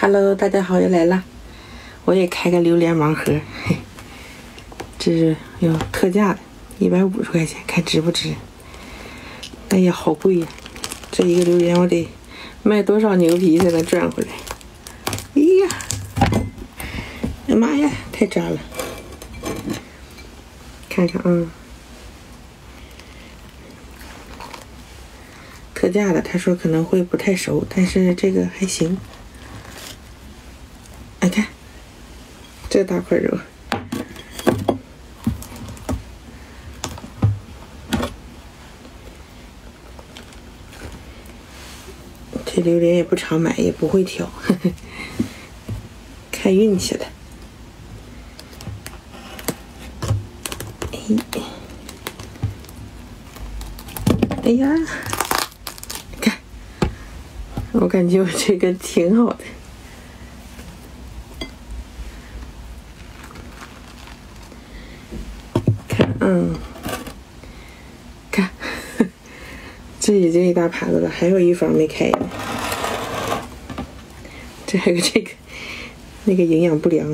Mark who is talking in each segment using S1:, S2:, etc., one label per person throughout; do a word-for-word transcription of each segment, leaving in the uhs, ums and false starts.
S1: Hello， 大家好，又来了。我也开个榴莲盲盒，嘿，这是有特价的，一百五十块钱，看值不值？哎呀，好贵呀！这一个榴莲我得卖多少牛皮才能赚回来？哎呀，哎妈呀，太渣了！看看啊，特价的，他说可能会不太熟，但是这个还行。哎，看这大块肉，这榴莲也不常买，也不会挑，呵呵，看运气了。哎，哎呀，看，我感觉我这个挺好的。嗯，看，呵呵，这已经一大盘子了，还有一房没开呢。这还有这个，那个营养不良。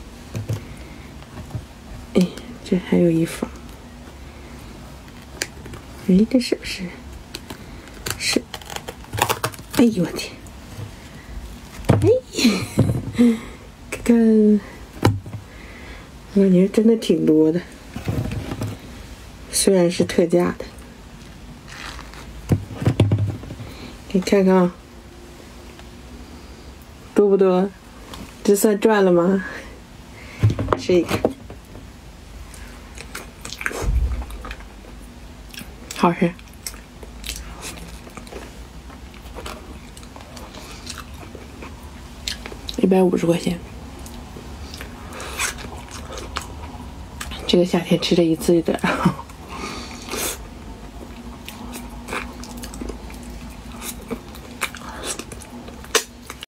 S1: 哎，这还有一房。哎，这是不是？是。哎呦我天！哎，看看，我感觉真的挺多的。虽然是特价的，你看看啊，多不多？这算赚了吗？吃一个，好吃，一百五十块钱。这个夏天吃这一次有点。